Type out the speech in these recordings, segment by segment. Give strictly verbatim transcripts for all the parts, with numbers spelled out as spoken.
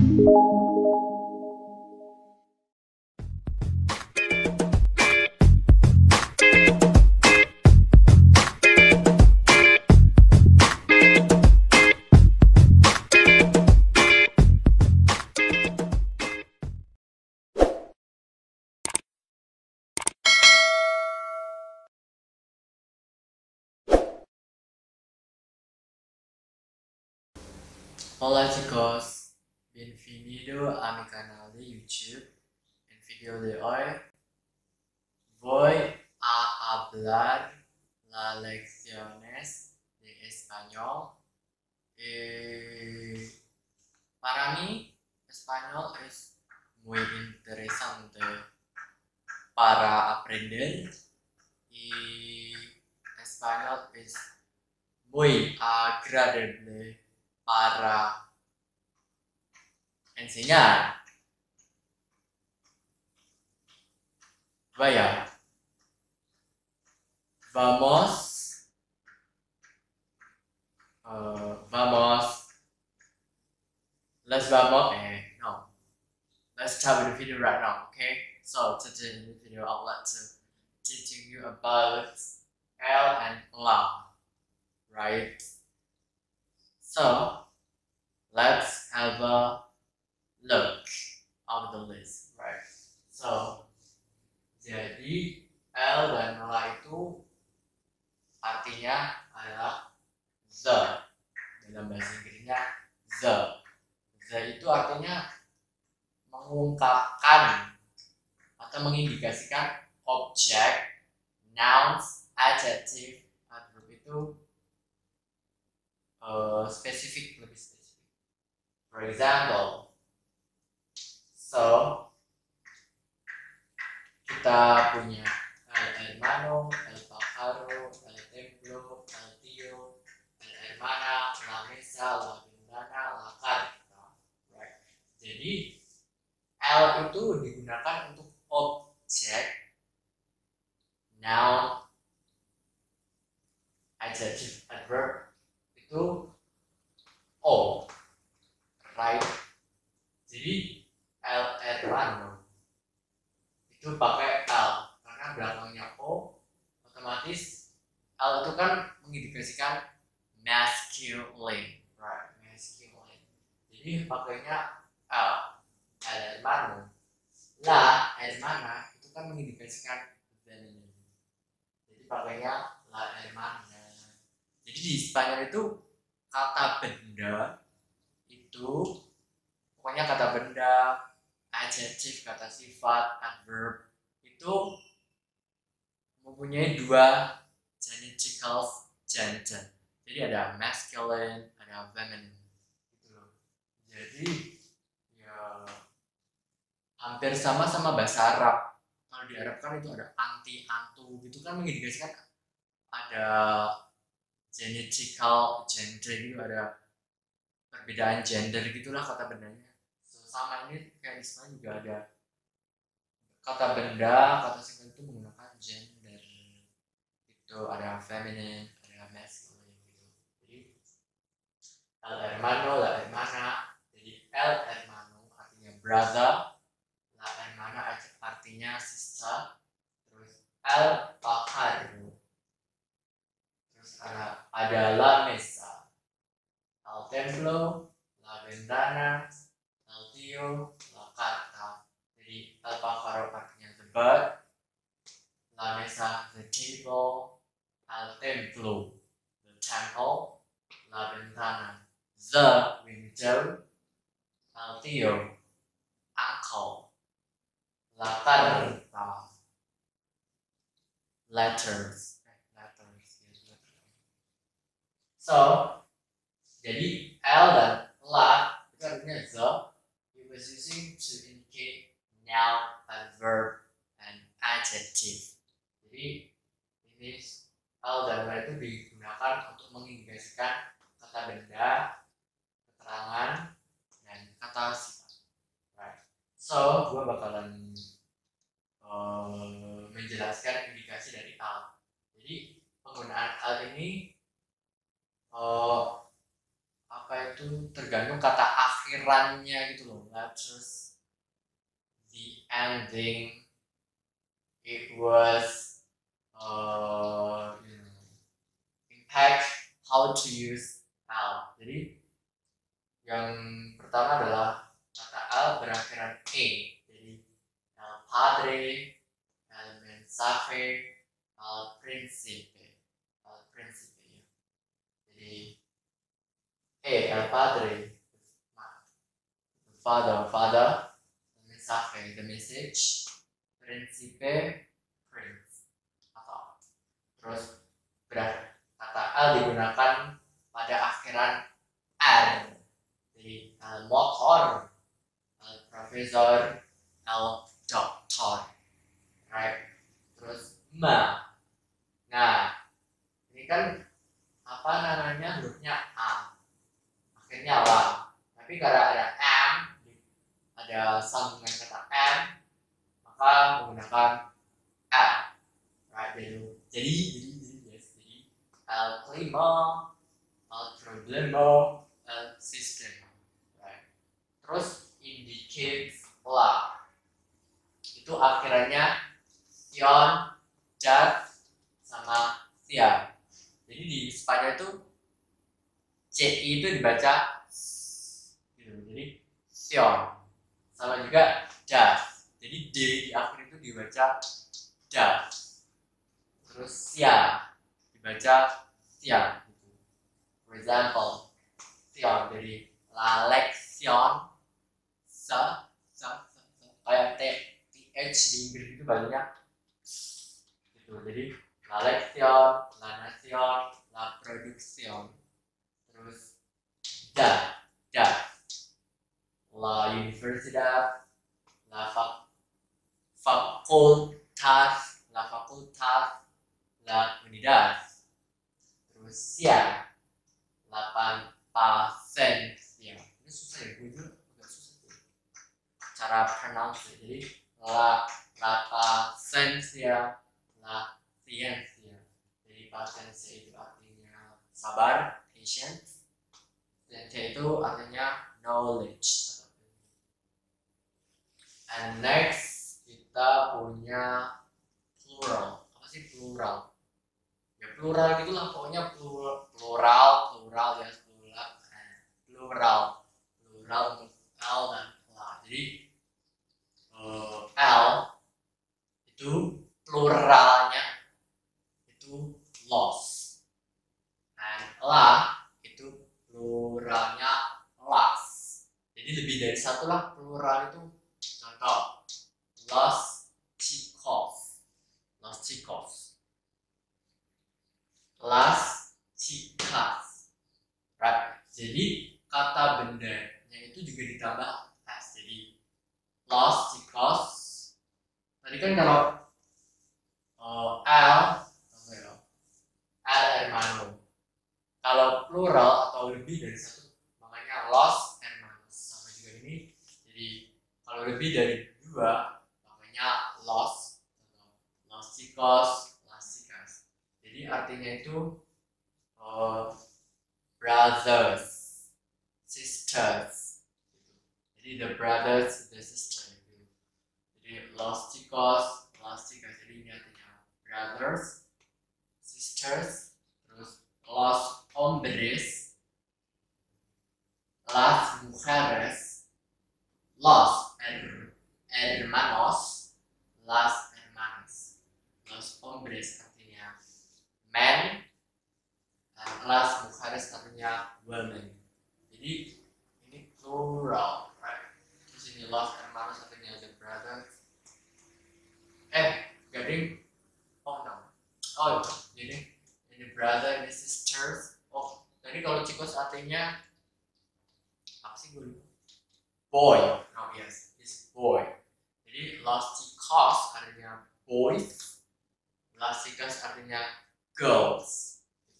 Olá chicos, bem-vindo a mi canal de YouTube. En video de hoy voy a hablar las lecciones de español. Eh, para mí, español es muy interesante para aprender y español es muy agradable para enseñar. Vaya, vamos, uh, vamos, let's vamos, eh, no, let's start with the video right now, okay? So today in the video, I'd like to teaching you about L and La, right? So let's have a look of the list, right? So jadi L dan La itu artinya adalah the, dalam bahasa Inggrisnya the. The itu artinya mengungkapkan atau mengindikasikan objek, nouns, adjective, adverb itu uh, spesifik, lebih spesifik. For example, so kita punya el hermano, el pájaro, el templo, el tío, el hermana, la mesa, la ventana, la carta. Right. Jadi L itu digunakan untuk objek, noun, adjective, adverb itu O, right? Jadi el hermano itu pakai L karena belakangnya O, otomatis L itu kan mengindikasikan masculine, right? Masculine. Jadi pakainya L, el hermano. La hermana itu kan mengindikasikan feminine. Jadi pakainya la hermana. Jadi di Spanyol itu kata benda itu pokoknya kata benda, adjective, kata sifat, adverb itu mempunyai dua genetical gender. Jadi ada masculine, ada feminine gitu loh. Jadi ya hampir sama sama bahasa Arab. Kalau di Arab kan itu ada anti, antu gitu kan mengindikasikan ada genetical gender gitu, ada perbedaan gender gitulah kata bendanya. So, sama ini kayak di sana juga ada kata benda, kata sifat itu menggunakan gender. Itu ada feminine, ada masculine gitu. Jadi el hermano, la hermana. Jadi el hermano artinya brother, la hermana artinya sister, terus el pájaro, terus ada ada la mesa, el templo, la ventana, el tío, la carta. Jadi el pájaro artinya the bird, la mesa the table, el templo the temple, la ventana the window, el tío uncle, la carta letters. So, jadi L dan la itu artinya the. It was using to indicate noun, adverb, and adjective. Jadi ini L dan la itu digunakan untuk mengindikasikan kata benda, keterangan, dan kata sifat. Right. So, gue bakalan uh, menjelaskan indikasi dari L. Jadi penggunaan L ini uh, apa itu tergantung kata akhir akhirannya gitu loh, nggak terus the ending. It was uh, you know, impact how to use L. Jadi yang pertama adalah kata L berakhiran E. Jadi el padre, el mensaje, el príncipe, el príncipe. Ya. Jadi E, el padre, the father, father, the mensaje, the message, príncipe, prince. Atau terus berak kata L digunakan pada akhiran R. Jadi el motor, el profesor, el doktor, right? Terus ma. Nah, ini kan apa namanya hurufnya A, akhirnya la. Tapi karena ada M, ada sambungan kata M, maka menggunakan L, right? Jadi jadi jadi jadi yes, jadi el clima, el problema, el sistema. Terus indicates la, itu akhirannya sion, dat, sama sia. Jadi di Spanyol itu ci itu dibaca gitu. Jadi sion, sama juga dat. Jadi d di akhir itu dibaca dat. Terus sia dibaca sia. Gitu. For example, sion dari la lección. Sa, sa, sa, sa. Kayak T, th di Inggris itu banyak gitu. Jadi la lección, la nación, la producción, terus da, da, la universidad, la fa, facultad, la facultad, la unidad, terus sia, la pan, paciencia. Ini susah ya, gue juga cara pronounce. Jadi la la paciencia, la ciencia. Jadi paciencia itu artinya sabar, patience. Ciencia itu artinya knowledge. And next kita punya plural. Apa sih plural? Ya plural gitulah, pokoknya plural, plural, plural ya plural, plural, plural untuk L dan la. Jadi Uh, L itu pluralnya itu los, dan la itu pluralnya las. Jadi lebih dari satu lah plural itu. Contoh los chicos, los chicos, las chicas, right? Jadi kata bendanya itu juga ditambah s. Jadi los chicos. Tadi kan kalau uh, L, L hermano. Kalau plural atau lebih dari satu, makanya los hermanos. Sama juga ini. Jadi kalau lebih dari dua, makanya los, los chicos, las chicas. Jadi artinya itu uh, brothers, sisters. Jadi the brothers, the sisters. Jadi los chicos, las chicas. Jadi ini artinya brothers, sisters, terus los hombres, las mujeres, los her hermanos, las hermanas. Los hombres artinya men, dan las mujeres artinya women. Jadi ini plural, right? Terus ini los hermanos artinya the brothers. Eh, gading. Oh no. Oh, jadi ini brother, ini sisters. Oh, tadi kalau chicos artinya apa sih gue lupa? Boy. Oh yes, this boy. Jadi los chicos artinya boys, las chicas artinya girls.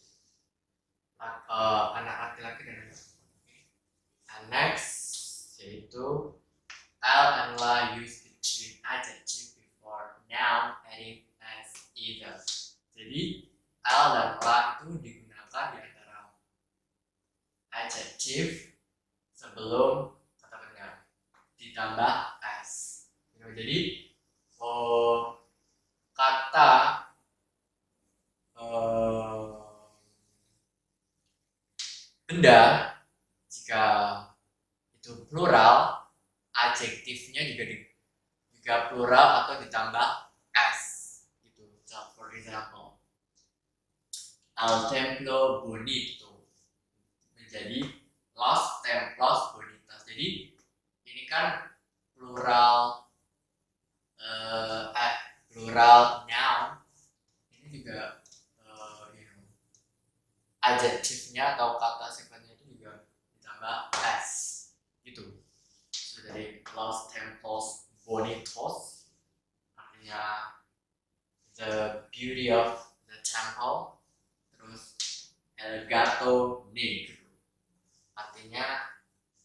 Uh, anak laki-laki dan anak perempuan. And next yaitu L and la used between adjective before noun adding as either. Jadi L dan la itu digunakan di antara adjective sebelum ditambah s. You know, jadi oh, kata uh, benda jika itu plural, adjektifnya juga di, juga plural atau ditambah s gitu. So, for example, el templo bonito menjadi los templos bonitos. Jadi ini kan plural uh, eh, plural noun, ini juga uh, you know, adjektifnya atau kata sifatnya itu juga ditambah s gitu. So, dari los templos bonitos artinya the beauty of the temple, terus el gato negro artinya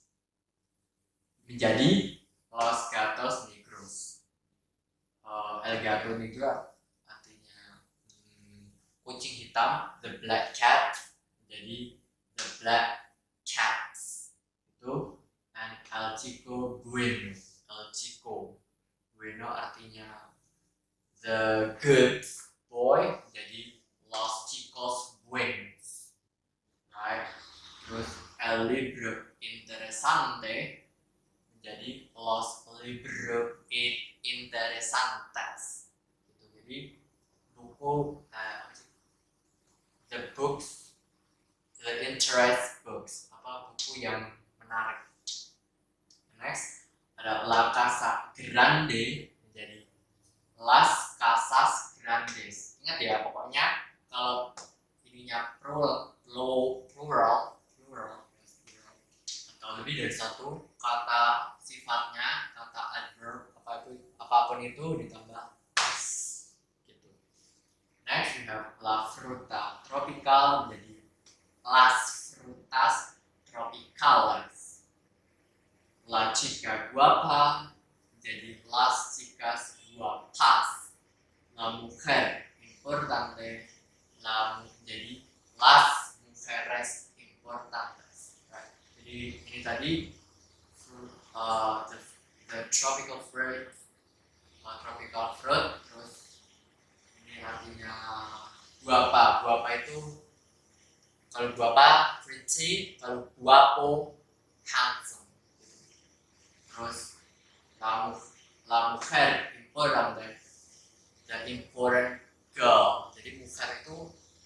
menjadi los gatos negros. uh, el gato negro artinya hmm, kucing hitam, the black cat menjadi the black cats itu. And el chico bueno, el chico bueno artinya the good boy menjadi los chicos buenos, right? Terus el libro interesante menjadi los libros interesantes gitu. Jadi buku uh, the books, the interest books, apa buku yang menarik. Next ada La Casa Grande menjadi Las Casas Grandes. Ingat ya, pokoknya kalau ininya plural, plural, plural, atau lebih dari satu kata sifatnya, kata adverb apa itu, apapun itu ditambah s gitu. Next we have la fruta tropical menjadi las frutas tropicales. La chica guapa menjadi las chicas guapas. La mujer importante la menjadi las mujeres importantes. Right? Jadi ini tadi uh, the, the tropical fruit, uh, tropical fruit, terus ini artinya guapa. Guapa itu kalau guapa pretty, kalau guapo handsome. Terus la, la mujer importante, the important girl. Jadi mujer itu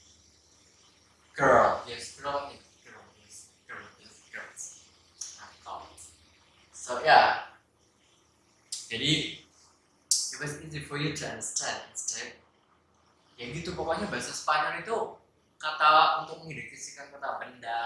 girl, yes, girl, yes, girl, yes, girl, yes, girls. So yeah, jadi it was easy for you to understand instead. Ya gitu, pokoknya bahasa Spanyol itu kata untuk mengidentifikasikan kata benda,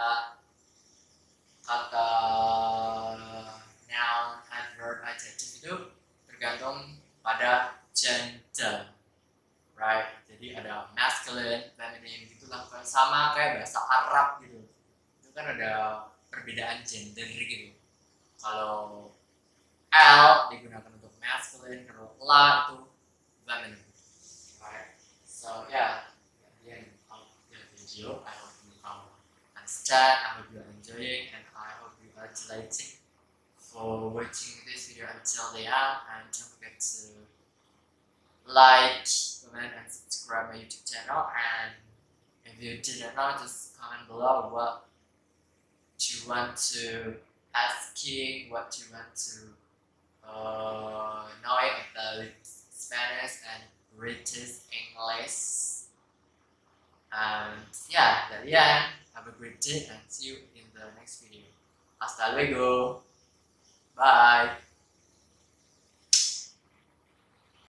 kata noun, adverb, adjective itu tergantung pada gender, right? Jadi ada masculine, feminine gitulah, sama kayak bahasa Arab gitu. Itu kan ada perbedaan gender gitu. Kalau L digunakan untuk masculine, kalau la itu feminine, right? So yeah, at the end of the video, I hope you understand, I hope you are enjoying, and I hope you are delighting for watching this video until the end. And don't forget to like, comment, and subscribe my YouTube channel. And if you didn't know, just comment below what you want to asking, what you want to uh, know about Spanish and British English. And yeah, that's the end. Have a great day and see you in the next video. Hasta luego. Bye.